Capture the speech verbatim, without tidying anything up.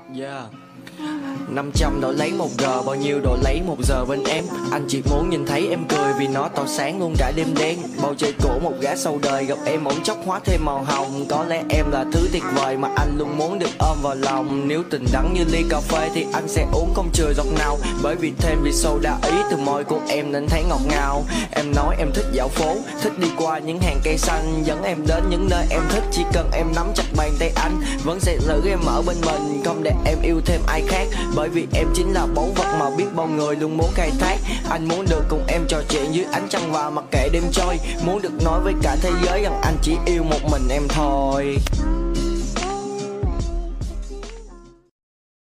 Yeah. Năm trăm đổi lấy một giờ, bao nhiêu đổi lấy một giờ bên em. Anh chỉ muốn nhìn thấy em cười vì nó tỏ sáng luôn cả đêm đen. Bầu trời của một gã sau đời, gặp em bỗng chốc hóa thêm màu hồng. Có lẽ em là thứ tuyệt vời mà anh luôn muốn được ôm vào lòng. Nếu tình đắng như ly cà phê thì anh sẽ uống không chừa giọt nào. Bởi vì thêm vị soda ý từ môi của em nên thấy ngọt ngào. Em nói em thích dạo phố, thích đi qua những hàng cây xanh, dẫn em đến những nơi em thích. Chỉ cần em nắm chặt bàn tay anh, vẫn sẽ giữ em ở bên mình, không để em yêu thêm ai khác. Bởi vì em chính là báu vật mà biết bao người luôn muốn khai thác. Anh muốn được cùng em trò chuyện dưới ánh trăng và mặc kệ đêm trôi. Muốn được nói với cả thế giới rằng anh chỉ yêu một mình em thôi.